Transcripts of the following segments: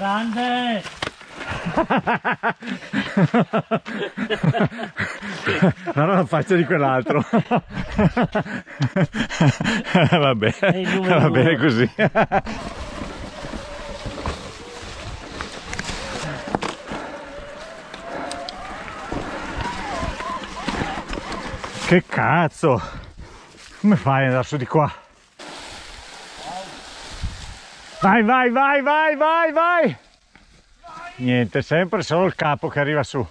Grande! Non ho la faccia di quell'altro. Vabbè, va bene così. Che cazzo! Come fai ad andare su di qua? Vai, vai, vai, vai, vai, vai! Niente, sempre solo il capo che arriva su.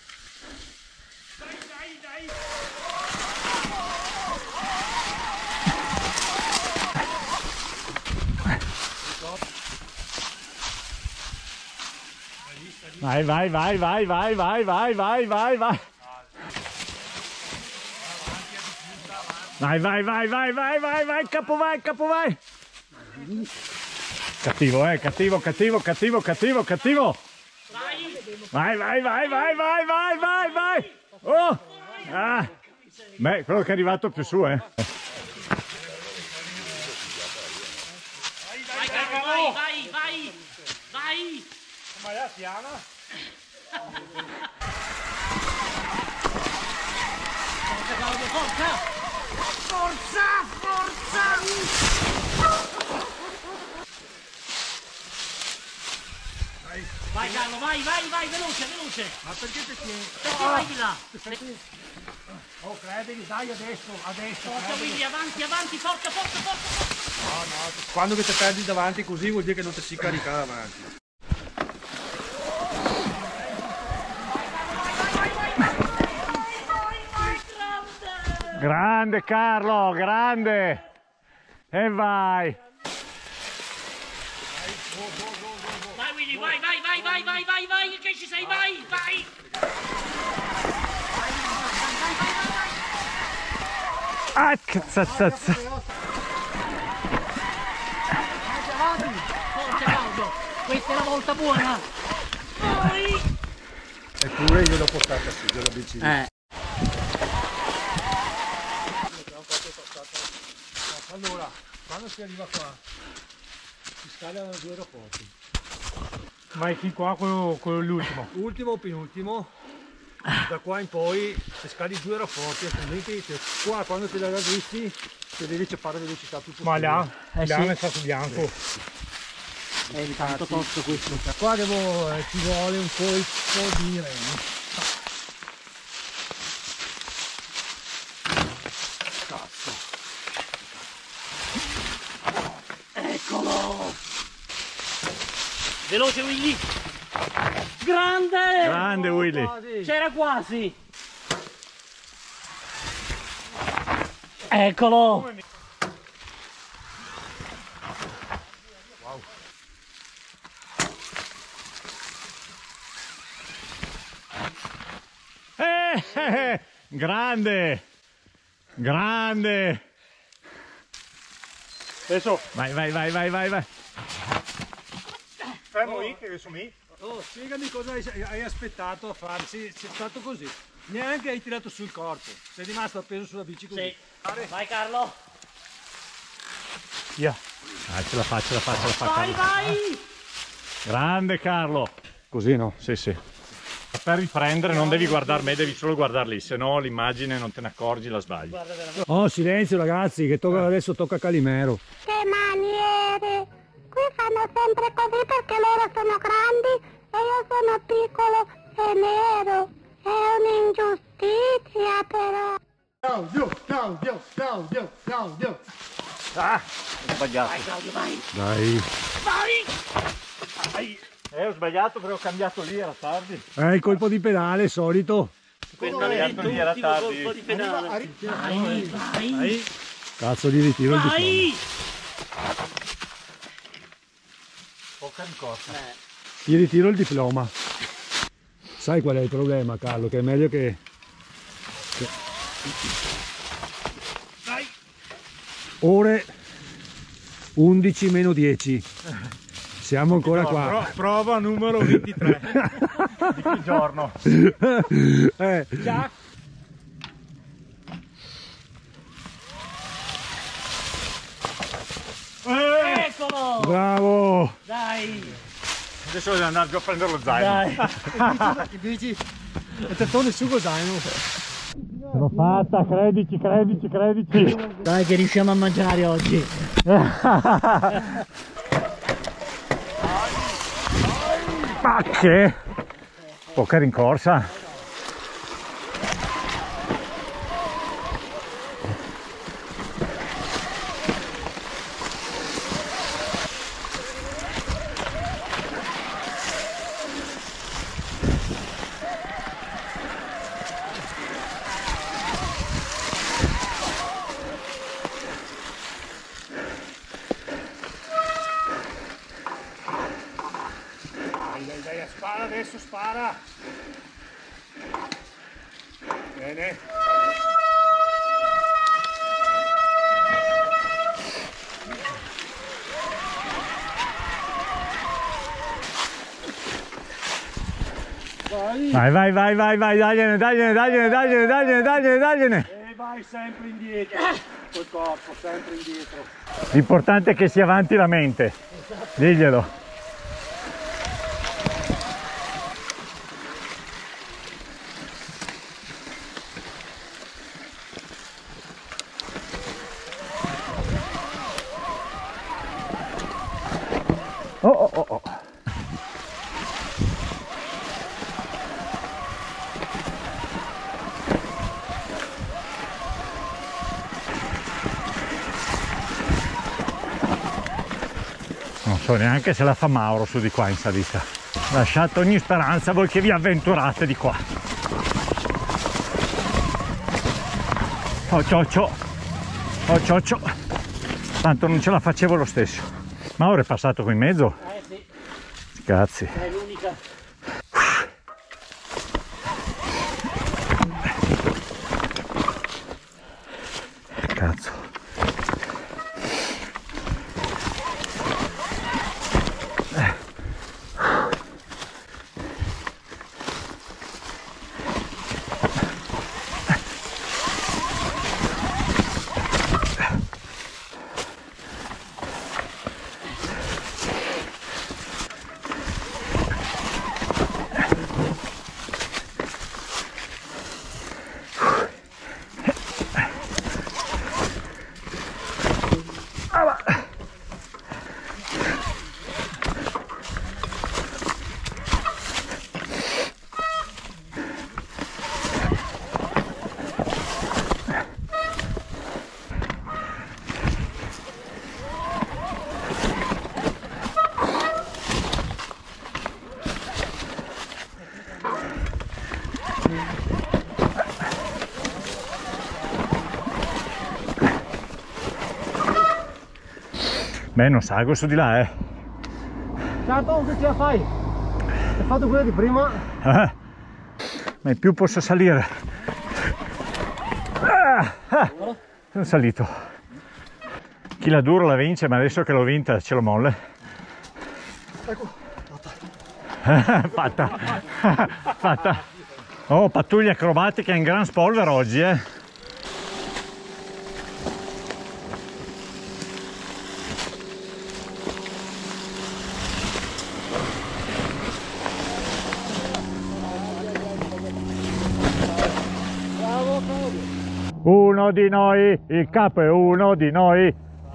Vai, vai, vai, vai, vai, vai, vai, vai, vai, vai. Vai, vai, vai, vai, vai, vai, vai, capo vai, capo vai. Cattivo, cattivo, cattivo, cattivo, cattivo, cattivo. Vai, vai, vai, vai, vai, vai, vai, vai. Oh! Ah. Beh, quello che è arrivato più su, Vai, vai, vai, vai, vai. Ma la piana? Forza Claudio, forza! Forza, forza! Vai Carlo, vai, vai, vai, veloce, veloce! Ma perché ti tieni? Perché vai di là? Oh, credimi, dai adesso, adesso. Forza Willy, avanti, avanti, forza, forza, forza! No, no, quando che ti perdi davanti così vuol dire che non ti si carica avanti. Grande Carlo, grande! E vai! Vai Willy, vai, vai, vai, vai, vai, vai, vai, che ci sei, vai, vai! Ah, cazzazzazza! Forza Claudio, questa è la volta buona! Vai! Eppure io l'ho portata su, della bicicletta. Allora, quando si arriva qua, si scala da 2 aeroporti. Vai fin qua, quello l'ultimo. Ultimo o penultimo, da qua in poi se scali 2 aeroporti, altrimenti qua quando ti la raggiungi ti devi fare velocità più possibile. Ma là, là sì. è stato bianco. È tanto tosto questo. Qua ci vuole un colpo di remo. Cazzo. Eccolo! Veloce Willy! Grande! Grande Willy! C'era quasi! Eccolo! Grande! Grande! Adesso vai, vai, vai, vai, vai, vai! Fermo lì che adesso mi. Oh, spiegami cosa hai aspettato a farsi, c'è stato così. Neanche hai tirato sul corpo, sei rimasto appeso sulla bici così. Sì. Vai Carlo! Via! Ah, ce la fa, ce la fa, ce la fa. Vai, Carlo. vai! Grande Carlo! Così no? Sì, sì. Per riprendere non devi guardare me, devi solo guardare lì, se no l'immagine non te ne accorgi, la sbagli. Oh, silenzio ragazzi, che adesso tocca a Calimero. Che maniere! Qui fanno sempre così perché loro sono grandi e io sono piccolo e nero. È un'ingiustizia però. Claudio, Claudio, Claudio, Claudio. Ah! Ho sbagliato. Vai Claudio, vai! Dai. Vai! Ho sbagliato perché ho cambiato lì, era tardi. Il colpo di pedale, solito. Questo è era l'ultimo tardi. colpo di pedale. Vai, vai! Cazzo di ritiro il diploma. Vai! Poca in corsa. Ti ritiro il diploma. Sai qual è il problema, Carlo? Che è meglio che... Vai! Ore 11 meno 10. Siamo ancora qua. Prova numero 23. Di che giorno? Già! Eccolo! Bravo! Dai! Adesso devo andare giù a prendere lo zaino. Dai. I bici, il tettone su col zaino. L'ho fatta, credici. Dai che riusciamo a mangiare oggi. Ma che? Poca rincorsa. Dai, spara adesso, spara. Bene. Vai, dagliene. E vai sempre indietro, col corpo, sempre indietro. L'importante è che sia avanti la mente. Diglielo. Oh. Non so neanche se la fa Mauro su di qua in salita. Lasciate ogni speranza voi che vi avventurate di qua. Oh cioccio. Tanto non ce la facevo lo stesso. Mauro è passato qui in mezzo? Sì. Cazzi. È l'unica. Cazzo. Beh, non salgo su di là, Tanto che ce la fai? Hai fatto quella di prima? Ma in più posso salire. Sono salito. Chi la dura la vince, ma adesso che l'ho vinta ce lo molle. Ecco. Fatta. Oh, pattuglia acrobatica in gran spolvero oggi, Uno di noi, il capo è uno di noi.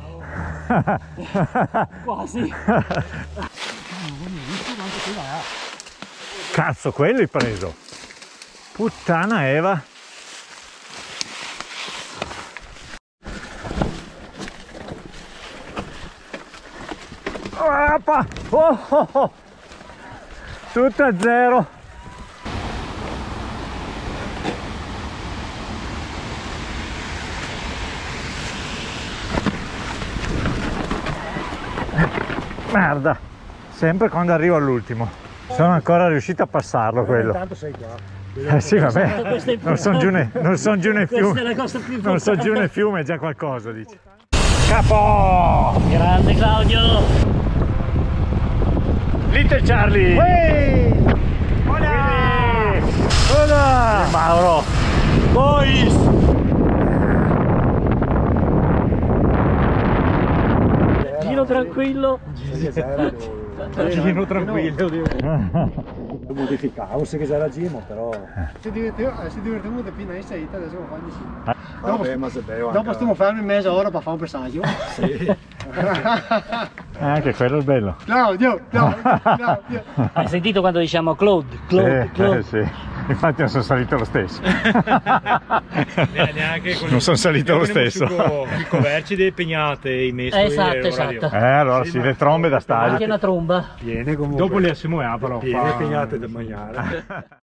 Quasi. Cazzo, quello hai preso. Puttana Eva. Oh. Tutto a zero. Merda, sempre quando arrivo all'ultimo. Sono ancora riuscito a passarlo quello. Intanto sei qua. Sì, vabbè, non sono giù nel Questa è la fiume. cosa più Non sono giù importante. nel fiume, è già qualcosa, dici. Capo! Grande Claudio. Little Charlie! Hola! Mauro! Boys! Giro tranquillo. Gino tranquillo, lo modificavo, se che già la Gimo, però... Si divertiamo di più in saita, adesso lo fanno sì. Vabbè, ma se bevo Dopo stiamo fermi mezz'ora per fare un passaggio. Sì. Anche quello è bello. Claudio. Hai sentito quando diciamo Claude? Claude. Sì. Infatti non sono salito lo stesso. Neanche con Non sono salito lo stesso. I coverci delle pegnate, i mestoli. Esatto. Allora sì, le trombe da stadio. Anche una tromba. Piene comunque. Dopo le assimuiamo però. Piene pegnate da mangiare.